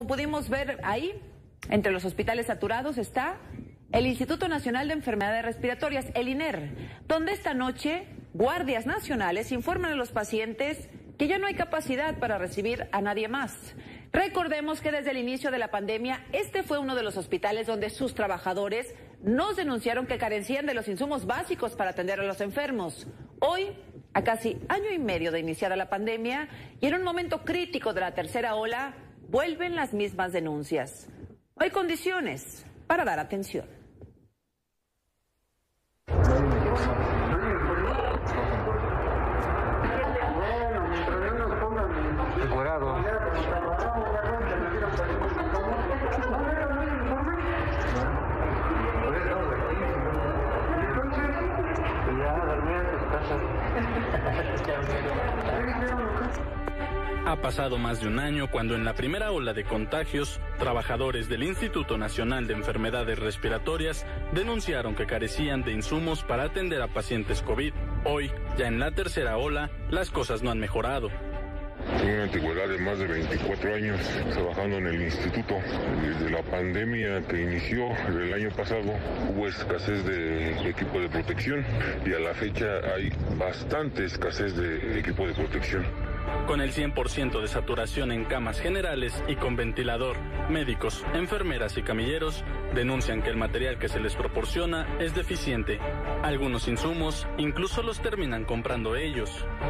Pudimos ver ahí, entre los hospitales saturados, está el Instituto Nacional de Enfermedades Respiratorias, el INER, donde esta noche guardias nacionales informan a los pacientes que ya no hay capacidad para recibir a nadie más. Recordemos que desde el inicio de la pandemia, este fue uno de los hospitales donde sus trabajadores nos denunciaron que carecían de los insumos básicos para atender a los enfermos. Hoy, a casi año y medio de iniciada la pandemia y en un momento crítico de la tercera ola, vuelven las mismas denuncias. Hay condiciones para dar atención. Ha pasado más de un año cuando en la primera ola de contagios, trabajadores del Instituto Nacional de Enfermedades Respiratorias denunciaron que carecían de insumos para atender a pacientes COVID. Hoy, ya en la tercera ola, las cosas no han mejorado. Tengo una antigüedad de más de 24 años trabajando en el instituto. Desde la pandemia que inició el año pasado hubo escasez de equipo de protección y a la fecha hay bastante escasez de equipo de protección. Con el 100% de saturación en camas generales y con ventilador, médicos, enfermeras y camilleros denuncian que el material que se les proporciona es deficiente. Algunos insumos incluso los terminan comprando ellos.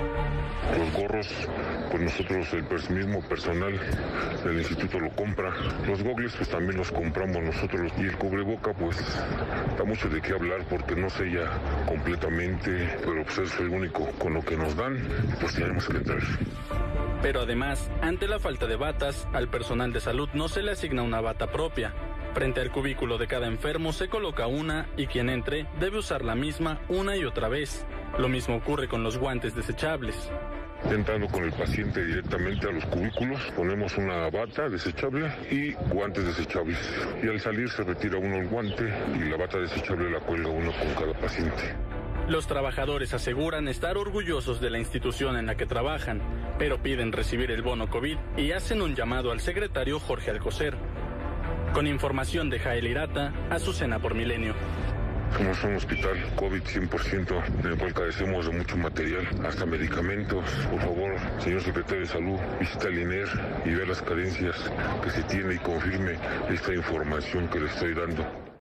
Los gorros, pues nosotros, el mismo personal del instituto lo compra. Los gogles, pues también los compramos nosotros. Y el cubreboca, pues da mucho de qué hablar porque no sella completamente, pero pues es el único con lo que nos dan, pues tenemos que entrar. Pero además, ante la falta de batas, al personal de salud no se le asigna una bata propia. Frente al cubículo de cada enfermo se coloca una y quien entre debe usar la misma una y otra vez. Lo mismo ocurre con los guantes desechables. Entrando con el paciente directamente a los cubículos, ponemos una bata desechable y guantes desechables. Y al salir se retira uno el guante y la bata desechable la cuelga uno con cada paciente. Los trabajadores aseguran estar orgullosos de la institución en la que trabajan, pero piden recibir el bono COVID y hacen un llamado al secretario Jorge Alcocer. Con información de Jael Irata, Azucena por Milenio. Somos un hospital COVID 100%, en el cual carecemos de mucho material, hasta medicamentos. Por favor, señor secretario de Salud, visita el INER y vea las carencias que se tiene y confirme esta información que le estoy dando.